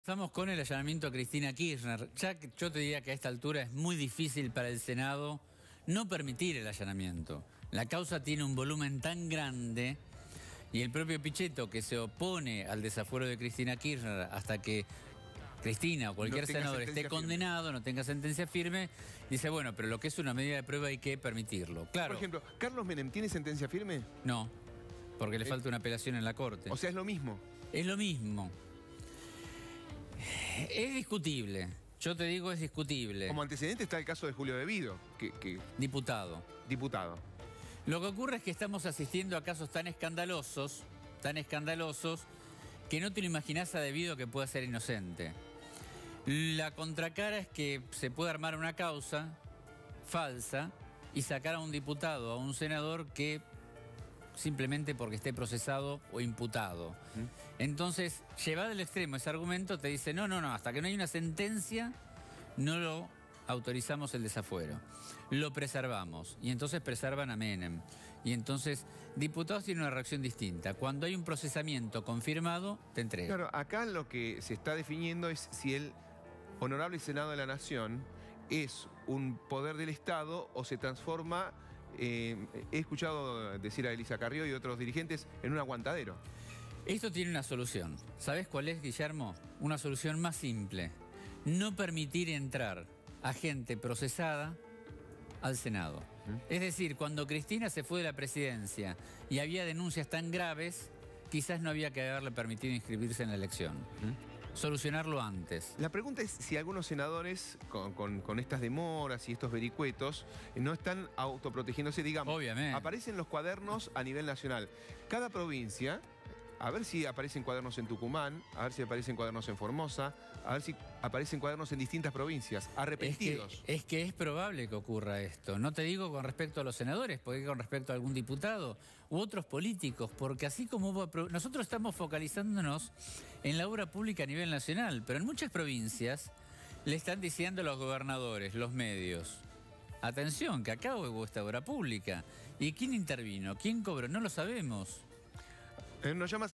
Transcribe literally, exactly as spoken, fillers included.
Estamos con el allanamiento a Cristina Kirchner. Ya que yo te diría que a esta altura es muy difícil para el Senado no permitir el allanamiento. La causa tiene un volumen tan grande y el propio Pichetto, que se opone al desafuero de Cristina Kirchner hasta que Cristina o cualquier no senador esté condenado, firme. no tenga sentencia firme, dice, bueno, pero lo que es una medida de prueba hay que permitirlo. Claro. Por ejemplo, ¿Carlos Menem tiene sentencia firme? No, porque le ¿Eh? falta una apelación en la Corte. O sea, es lo mismo. Es lo mismo. Es discutible. Yo te digo, es discutible. Como antecedente está el caso de Julio De Vido, que, que... Diputado. Diputado. Lo que ocurre es que estamos asistiendo a casos tan escandalosos, tan escandalosos, que no te lo imaginás a De Vido que pueda ser inocente. La contracara es que se puede armar una causa falsa y sacar a un diputado, a un senador que simplemente porque esté procesado o imputado. ¿Mm? Entonces, llevado al extremo ese argumento, te dice, no, no, no, hasta que no hay una sentencia, no lo autorizamos el desafuero. Lo preservamos. Y entonces preservan a Menem. Y entonces, diputados tienen una reacción distinta. Cuando hay un procesamiento confirmado, te entregan. Claro, acá lo que se está definiendo es si el Honorable Senado de la Nación es un poder del Estado o se transforma... Eh, he escuchado decir a Elisa Carrió y otros dirigentes en un aguantadero. Esto tiene una solución. ¿Sabés cuál es, Guillermo? Una solución más simple. No permitir entrar a gente procesada al Senado. ¿Mm? Es decir, cuando Cristina se fue de la presidencia y había denuncias tan graves, quizás no había que haberle permitido inscribirse en la elección. ¿Mm? Solucionarlo antes. La pregunta es si algunos senadores, con, con, con estas demoras y estos vericuetos, no están autoprotegiéndose, digamos. Obviamente. Aparecen los cuadernos a nivel nacional. Cada provincia, a ver si aparecen cuadernos en Tucumán, a ver si aparecen cuadernos en Formosa, a ver si aparecen cuadernos en distintas provincias, arrepentidos. Es que, es que es probable que ocurra esto. No te digo con respecto a los senadores, porque con respecto a algún diputado u otros políticos, porque así como hubo... Nosotros estamos focalizándonos en la obra pública a nivel nacional, pero en muchas provincias le están diciendo a los gobernadores, los medios, atención, que acá hubo esta obra pública. ¿Y quién intervino? ¿Quién cobró? No lo sabemos. Eh, nos llama